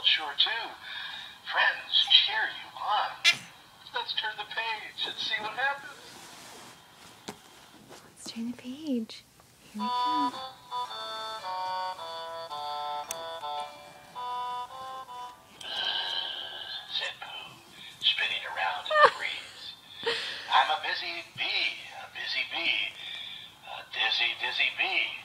felt sure too. Friends cheer you on. Let's turn the page and see what happens. Let's turn the page. Here we go. Said Pooh, spinning around in the breeze. I'm a busy bee, a busy bee, a dizzy, dizzy bee.